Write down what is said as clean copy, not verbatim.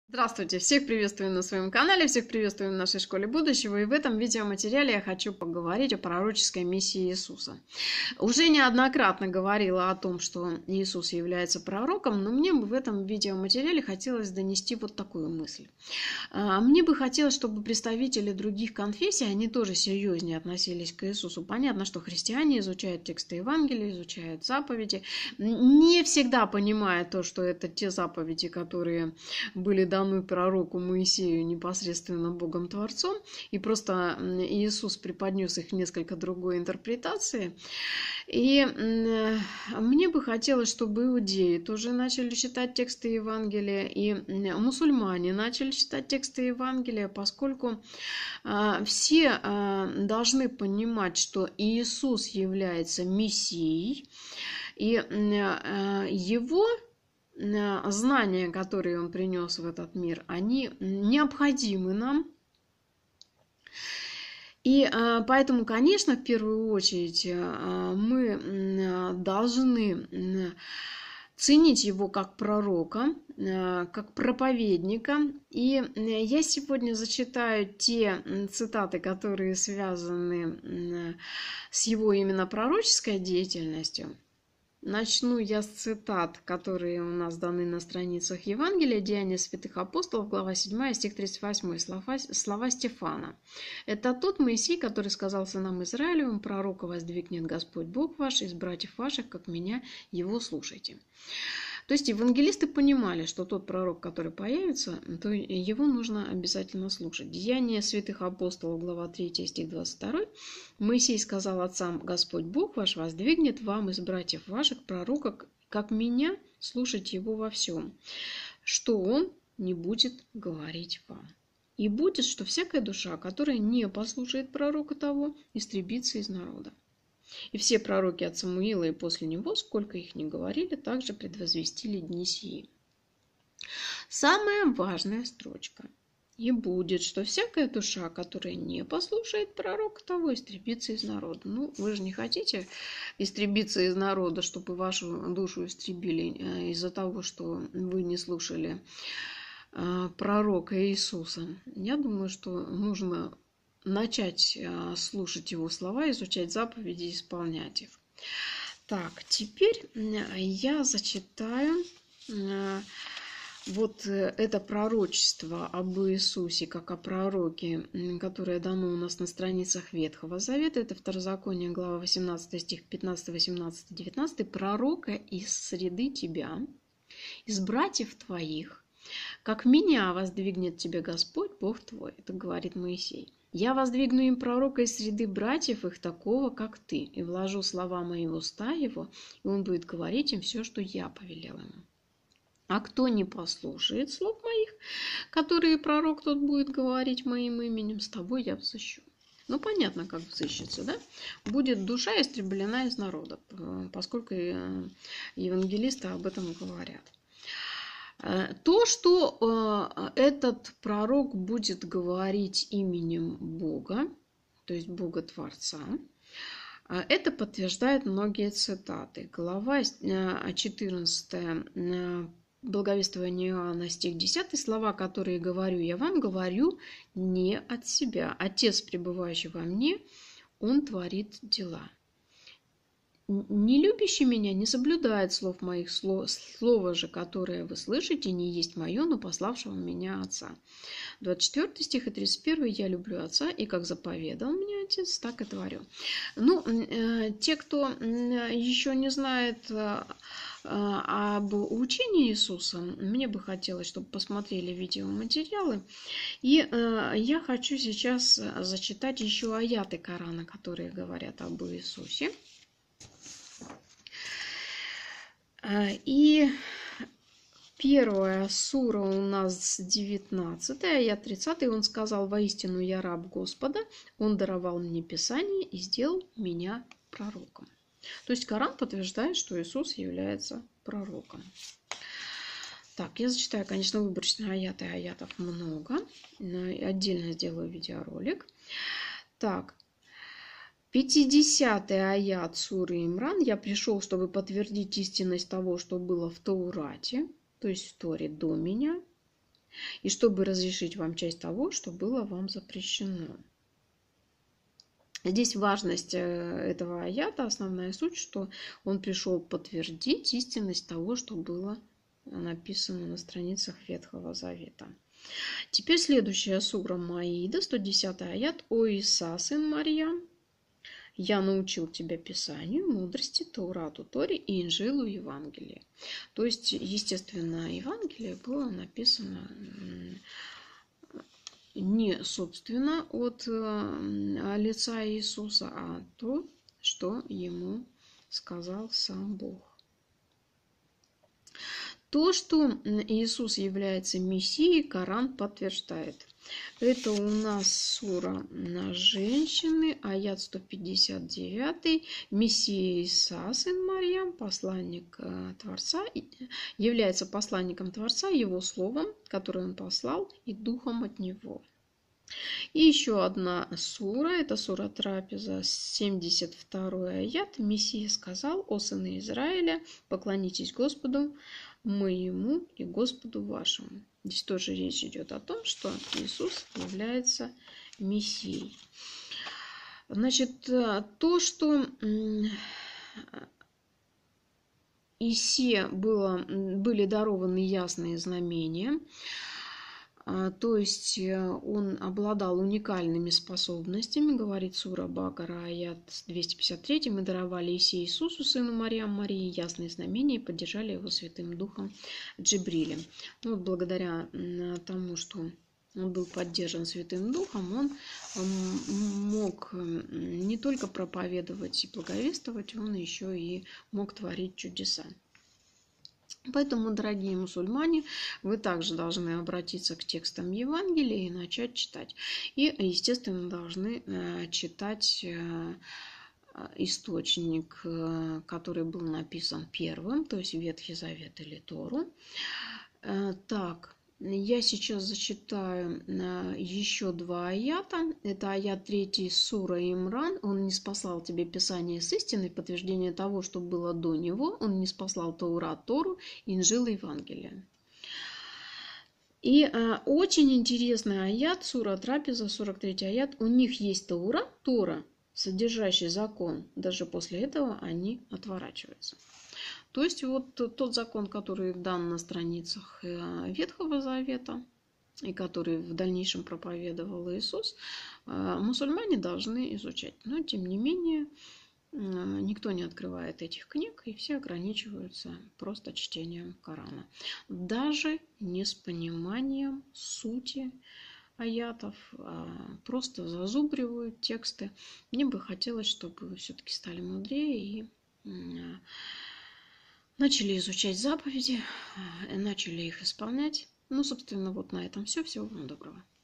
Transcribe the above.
Здравствуйте! Всех приветствую на своем канале, всех приветствую в нашей школе будущего. И в этом видеоматериале я хочу поговорить о пророческой миссии Иисуса. Уже неоднократно говорила о том, что Иисус является пророком, но мне бы в этом видеоматериале хотелось донести вот такую мысль. Мне бы хотелось, чтобы представители других конфессий, они тоже серьезнее относились к Иисусу. Понятно, что христиане изучают тексты Евангелия, изучают заповеди, не всегда понимая то, что это те заповеди, которые были даны пророку Моисею непосредственно Богом Творцом, и просто Иисус преподнес их в несколько другой интерпретации. И мне бы хотелось, чтобы иудеи тоже начали читать тексты Евангелия, и мусульмане начали читать тексты Евангелия, поскольку все должны понимать, что Иисус является Мессией, и его знания, которые он принес в этот мир, они необходимы нам. И поэтому, конечно, в первую очередь мы должны ценить его как пророка, как проповедника. И я сегодня зачитаю те цитаты, которые связаны с его именно пророческой деятельностью. Начну я с цитат, которые у нас даны на страницах Евангелия, Деяния святых апостолов, глава 7, стих 38, слова Стефана. «Это тот Моисей, который сказал сынам Израилевым: пророка воздвигнет Господь Бог ваш из братьев ваших, как меня, его слушайте». То есть евангелисты понимали, что тот пророк, который появится, то его нужно обязательно слушать. Деяния святых апостолов, глава 3, стих 22. Моисей сказал отцам: Господь Бог ваш воздвигнет вам из братьев ваших пророка, как меня, слушать его во всем, что он не будет говорить вам. И будет, что всякая душа, которая не послушает пророка того, истребится из народа. И все пророки от Самуила и после него, сколько их ни говорили, также предвозвестили дни сии. Самая важная строчка. И будет, что всякая душа, которая не послушает пророка того, истребится из народа. Ну, вы же не хотите истребиться из народа, чтобы вашу душу истребили из-за того, что вы не слушали пророка Иисуса. Я думаю, что нужно начать слушать его слова, изучать заповеди и исполнять их. Так, теперь я зачитаю вот это пророчество об Иисусе, как о пророке, которое дано у нас на страницах Ветхого Завета. Это Второзаконие, глава 18, стих 15, 18, 19. «Пророка из среды тебя, из братьев твоих, как меня воздвигнет тебе Господь, Бог твой». Это говорит Моисей. «Я воздвигну им пророка из среды братьев их, такого, как ты, и вложу слова мои в уста его, и он будет говорить им все, что я повелел ему. А кто не послушает слов моих, которые пророк тот будет говорить моим именем, с тобой я взыщу». Ну, понятно, как взыщется, да? Будет душа истреблена из народа, поскольку евангелисты об этом говорят. То, что этот пророк будет говорить именем Бога, то есть Бога Творца, это подтверждают многие цитаты. Глава 14, благовествование Иоанна, стих 10, слова, которые говорю я вам, говорю не от себя. Отец, пребывающий во мне, он творит дела. Не любящий меня не соблюдает слов моих, слово же, которое вы слышите, не есть мое, но пославшего меня Отца. 24 стих и 31. «Я люблю Отца, и как заповедал мне Отец, так и творю». Ну, те, кто еще не знает об учении Иисуса, мне бы хотелось, чтобы посмотрели видеоматериалы. И я хочу сейчас зачитать еще аяты Корана, которые говорят об Иисусе. И первая сура у нас 19, аят 30. «Он сказал: воистину я раб Господа, он даровал мне Писание и сделал меня пророком». То есть Коран подтверждает, что Иисус является пророком. Так, я зачитаю, конечно, выборочные аяты, аятов много. Отдельно сделаю видеоролик. Так. 50-й аят суры Имран. «Я пришел, чтобы подтвердить истинность того, что было в Таурате», то есть в Торе до меня, и чтобы разрешить вам часть того, что было вам запрещено. Здесь важность этого аята, основная суть, что он пришел подтвердить истинность того, что было написано на страницах Ветхого Завета. Теперь следующая сура Маида, 110 аят. «О Иса, сын Марьям, я научил тебя Писанию, мудрости, Таурату, Торе и Инжилу, Евангелие». То есть, естественно, Евангелие было написано не собственно от лица Иисуса, а то, что ему сказал сам Бог. То, что Иисус является Мессией, Коран подтверждает. Это у нас сура на женщины, аят 159. Мессия Иса, сын Марьям, посланник Творца, является посланником Творца его словом, которое он послал, и духом от него. И еще одна сура, это сура Трапеза, 72 аят. Мессия сказал: «О сыны Израиля, поклонитесь Господу моему и Господу вашему». Здесь тоже речь идет о том, что Иисус является Мессией. Значит, то, что Исе были дарованы ясные знамения, то есть он обладал уникальными способностями, говорит сура Бакара, аят 253. «Мы даровали Исе Иисусу, сыну Марьям, Марии, ясные знамения и поддержали его святым духом Джибрилем». Ну, вот благодаря тому, что он был поддержан Святым Духом, он мог не только проповедовать и благовествовать, он еще и мог творить чудеса. Поэтому, дорогие мусульмане, вы также должны обратиться к текстам Евангелия и начать читать. И, естественно, должны читать источник, который был написан первым, то есть Ветхий Завет или Тору. Так, я сейчас зачитаю еще два аята. Это аят 3 сура Имран. «Он не спаслал тебе Писание с истиной, подтверждение того, что было до него. Он не спаслал Таурат, Тору, Инжил и Евангелие». И очень интересный аят, сура Трапеза, 43 аят. «У них есть Тора, содержащий закон. Даже после этого они отворачиваются». То есть вот тот закон, который дан на страницах Ветхого Завета и который в дальнейшем проповедовал Иисус, мусульмане должны изучать. Но, тем не менее, никто не открывает этих книг, и все ограничиваются просто чтением Корана. Даже не с пониманием сути аятов, просто зазубривают тексты. Мне бы хотелось, чтобы вы все-таки стали мудрее и начали изучать заповеди, начали их исполнять. Ну, собственно, вот на этом все. Всего вам доброго.